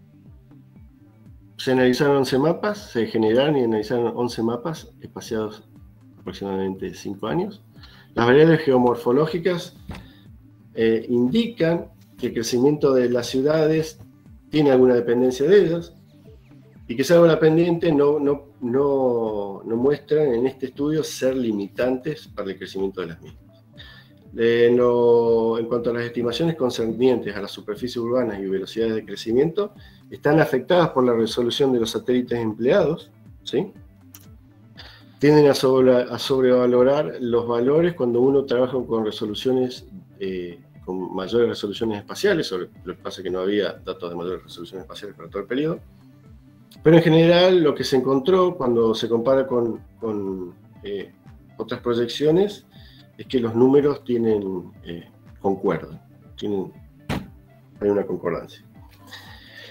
se analizaron once mapas, se generaron y analizaron once mapas espaciados aproximadamente cinco años. Las variables geomorfológicas eh, indican que el crecimiento de las ciudades tiene alguna dependencia de ellas, y que salvo la pendiente no, no, no, no muestran en este estudio ser limitantes para el crecimiento de las mismas. En, lo, en cuanto a las estimaciones concernientes a las superficies urbanas y velocidades de crecimiento, están afectadas por la resolución de los satélites empleados, ¿sí? Tienden a, sobre, a sobrevalorar los valores cuando uno trabaja con resoluciones, eh, con mayores resoluciones espaciales, sobre lo que pasa es que no había datos de mayores resoluciones espaciales para todo el periodo. Pero en general lo que se encontró cuando se compara con, con eh, otras proyecciones es que los números tienen, eh, concuerdan, tienen, hay una concordancia.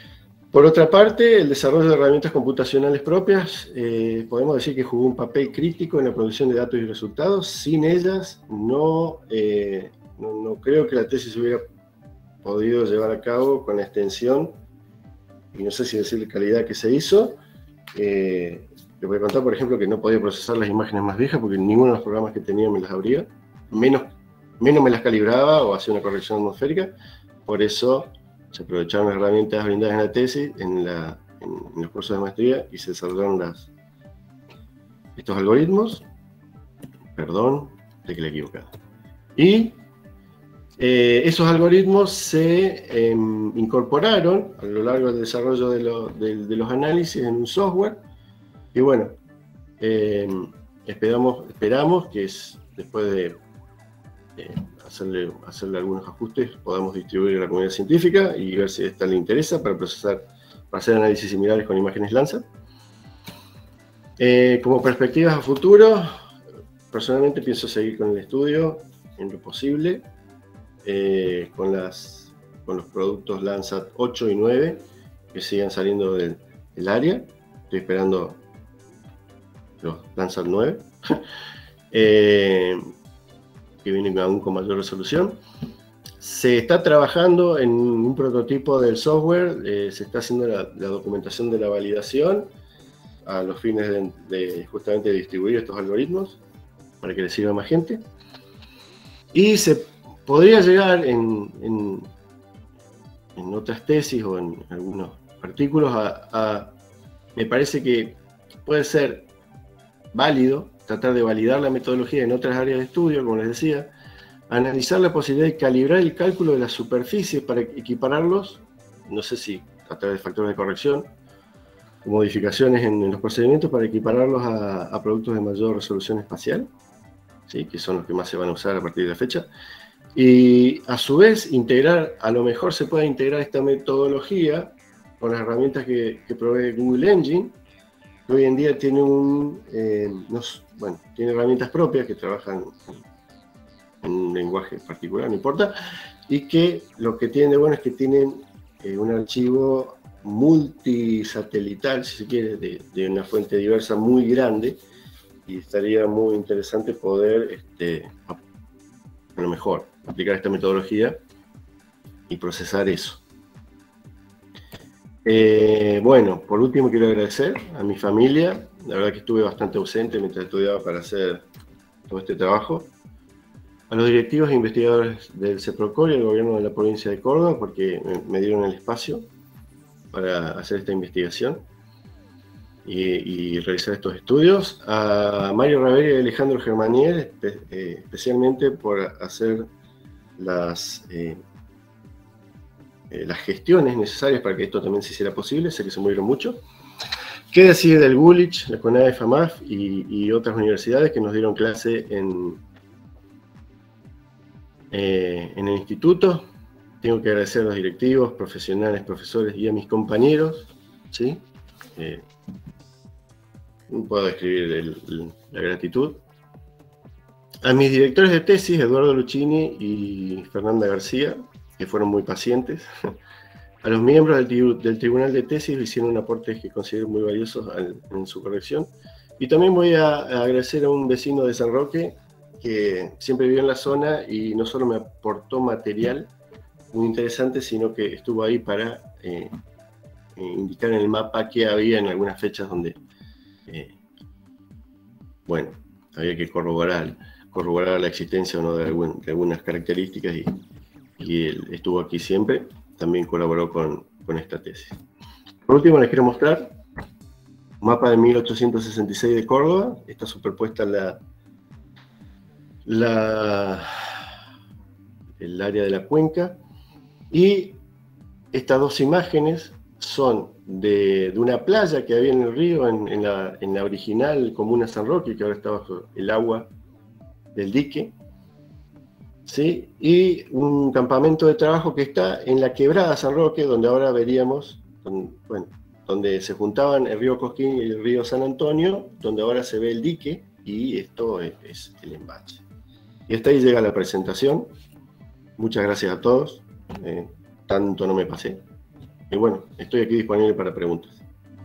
Por otra parte, el desarrollo de herramientas computacionales propias, eh, podemos decir que jugó un papel crítico en la producción de datos y resultados. Sin ellas, no, eh, no, no creo que la tesis se hubiera podido llevar a cabo con la extensión, y no sé si decir la calidad que se hizo. Eh, les voy a contar, por ejemplo, que no podía procesar las imágenes más viejas porque ninguno de los programas que tenía me las abría, menos, menos me las calibraba o hacía una corrección atmosférica. Por eso se aprovecharon las herramientas brindadas en la tesis, en, la, en, en los cursos de maestría, y se desarrollaron las, estos algoritmos. Perdón, de que le he equivocado. Y eh, esos algoritmos se eh, incorporaron a lo largo del desarrollo de, lo, de, de los análisis en un software. Y bueno, eh, esperamos, esperamos que es, después de eh, hacerle, hacerle algunos ajustes, podamos distribuir a la comunidad científica y ver si a esta le interesa para procesar, para hacer análisis similares con imágenes Landsat. Eh, como perspectivas a futuro, personalmente pienso seguir con el estudio en lo posible, eh, con, las, con los productos Landsat ocho y nueve que sigan saliendo del, del área. Estoy esperando los Landsat nueve, eh, que vienen aún con mayor resolución. Se está trabajando en un prototipo del software, eh, se está haciendo la, la documentación de la validación a los fines de, de justamente distribuir estos algoritmos para que les sirva a más gente. Y se podría llegar en, en, en otras tesis o en algunos artículos a, a, me parece que puede ser válido tratar de validar la metodología en otras áreas de estudio, como les decía, analizar la posibilidad de calibrar el cálculo de las superficies para equipararlos, no sé si a través de factores de corrección, modificaciones en, en los procedimientos para equipararlos a, a productos de mayor resolución espacial, ¿sí? Que son los que más se van a usar a partir de la fecha. Y a su vez, integrar, a lo mejor se puede integrar esta metodología con las herramientas que, que provee Google Engine, que hoy en día tiene, un, eh, no, bueno, tiene herramientas propias que trabajan en un lenguaje particular, no importa, y que lo que tienen de bueno es que tienen eh, un archivo multisatelital, si se quiere, de, de una fuente diversa muy grande, y estaría muy interesante poder, este, a, a lo mejor, aplicar esta metodología y procesar eso. Eh, bueno, por último quiero agradecer a mi familia, la verdad que estuve bastante ausente mientras estudiaba para hacer todo este trabajo, a los directivos e investigadores del CEPROCOR y al gobierno de la provincia de Córdoba, porque me, me dieron el espacio para hacer esta investigación y, y realizar estos estudios, a Mario Raveri y Alejandro Germanier, espe, eh, especialmente por hacer las... Eh, Eh, las gestiones necesarias para que esto también se hiciera posible, sé que se movieron mucho. ¿Qué decir del Gulich, la CONADE, FAMAF y, y otras universidades que nos dieron clase en, eh, en el instituto? Tengo que agradecer a los directivos, profesionales, profesores y a mis compañeros, ¿sí? Eh, no puedo describir el, el, la gratitud. A mis directores de tesis, Eduardo Lucchini y Fernanda García, que fueron muy pacientes. A los miembros del, del Tribunal de Tesis hicieron un aporte que considero muy valioso al, en su corrección. Y también voy a, a agradecer a un vecino de San Roque que siempre vivió en la zona y no solo me aportó material muy interesante, sino que estuvo ahí para eh, eh, indicar en el mapa que había en algunas fechas donde, eh, bueno, había que corroborar, corroborar la existencia o no de, algún, de algunas características y y él estuvo aquí siempre, también colaboró con, con esta tesis. Por último les quiero mostrar un mapa de mil ochocientos sesenta y seis de Córdoba, está superpuesta la, la, el área de la cuenca, y estas dos imágenes son de, de una playa que había en el río, en, en, la, en la original comuna San Roque, que ahora está bajo el agua del dique, ¿sí? Y un campamento de trabajo que está en la quebrada San Roque, donde ahora veríamos, donde, bueno, donde se juntaban el río Cosquín y el río San Antonio, donde ahora se ve el dique, y esto es, es el embalse. Y hasta ahí llega la presentación. Muchas gracias a todos. Eh, tanto no me pasé. y bueno, estoy aquí disponible para preguntas.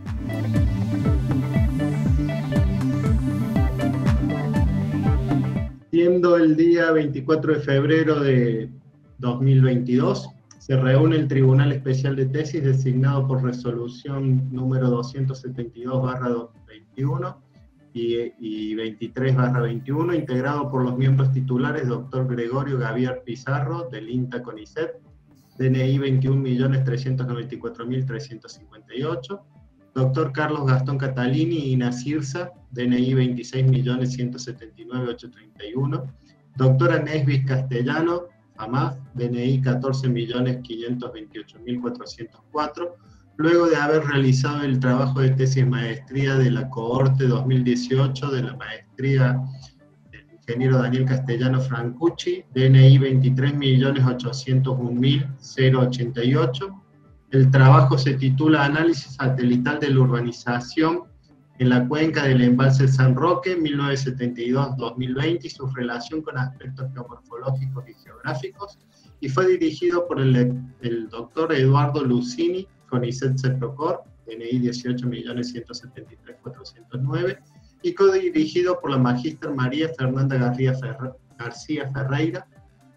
Siendo el día veinticuatro de febrero de dos mil veintidós, se reúne el Tribunal Especial de Tesis designado por resolución número doscientos setenta y dos barra veintiuno y, y veintitrés barra veintiuno, integrado por los miembros titulares doctor Gregorio Gaviar Pizarro, del INTA CONICET, D N I veintiún millones trescientos noventa y cuatro mil trescientos cincuenta y ocho, doctor Carlos Gastón Catalini y Nasirza, D N I veintiséis millones ciento setenta y nueve mil ochocientos treinta y uno, doctora Nesbis Castellano, A M A F, D N I catorce millones quinientos veintiocho mil cuatrocientos cuatro, luego de haber realizado el trabajo de tesis maestría de la cohorte dos mil dieciocho de la maestría del ingeniero Daniel Castellano Francucci, D N I veintitrés millones ochocientos un mil ochenta y ocho. El trabajo se titula Análisis satelital de la urbanización en la cuenca del embalse San Roque, mil novecientos setenta y dos a dos mil veinte, y su relación con aspectos geomorfológicos y geográficos, y fue dirigido por el, el doctor Eduardo Lucini, CONICET CEPROCOR, D N I dieciocho millones ciento setenta y tres mil cuatrocientos nueve, y codirigido por la magíster María Fernanda García, Ferre, García Ferreira,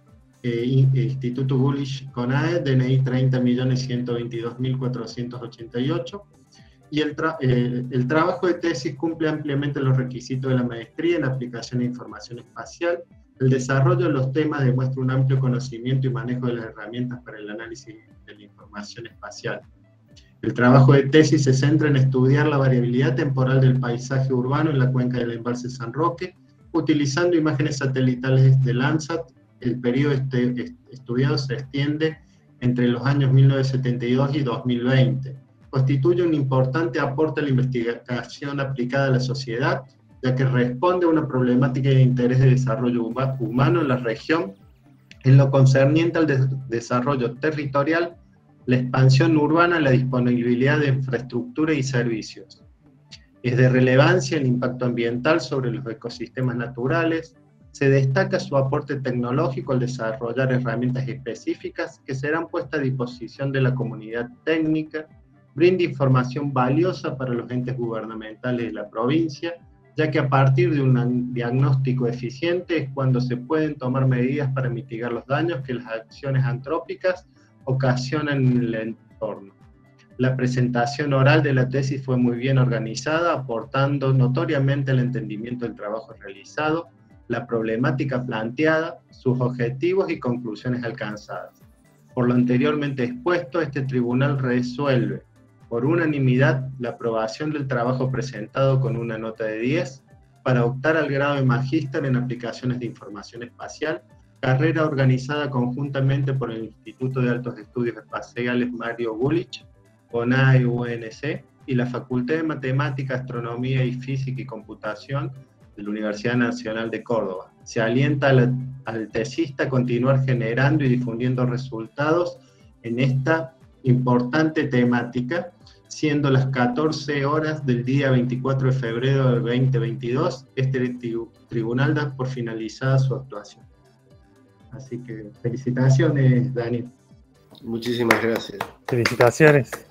eh, Instituto Gulich CONAE, D N I treinta millones ciento veintidós mil cuatrocientos ochenta y ocho, y el, tra eh, el trabajo de tesis cumple ampliamente los requisitos de la maestría en aplicación de información espacial. El desarrollo de los temas demuestra un amplio conocimiento y manejo de las herramientas para el análisis de la información espacial. El trabajo de tesis se centra en estudiar la variabilidad temporal del paisaje urbano en la cuenca del embalse San Roque, utilizando imágenes satelitales de Landsat. El periodo este, estudiado se extiende entre los años mil novecientos setenta y dos y dos mil veinte. Constituye un importante aporte a la investigación aplicada a la sociedad, ya que responde a una problemática de interés de desarrollo humano en la región, en lo concerniente al de desarrollo territorial, la expansión urbana, la disponibilidad de infraestructura y servicios. Es de relevancia el impacto ambiental sobre los ecosistemas naturales. Se destaca su aporte tecnológico al desarrollar herramientas específicas que serán puestas a disposición de la comunidad técnica. Brinda información valiosa para los entes gubernamentales de la provincia, ya que a partir de un diagnóstico eficiente es cuando se pueden tomar medidas para mitigar los daños que las acciones antrópicas ocasionan en el entorno. La presentación oral de la tesis fue muy bien organizada, aportando notoriamente el entendimiento del trabajo realizado, la problemática planteada, sus objetivos y conclusiones alcanzadas. Por lo anteriormente expuesto, este tribunal resuelve por unanimidad la aprobación del trabajo presentado con una nota de diez para optar al grado de magíster en aplicaciones de información espacial, carrera organizada conjuntamente por el Instituto de Altos Estudios Espaciales Mario Gulich, CONAE U N C, y la Facultad de Matemática, Astronomía y Física y Computación de la Universidad Nacional de Córdoba. Se alienta al, al tesista a continuar generando y difundiendo resultados en esta importante temática, siendo las catorce horas del día veinticuatro de febrero del dos mil veintidós, este tribunal da por finalizada su actuación. Así que felicitaciones, Daniel. Muchísimas gracias. Felicitaciones.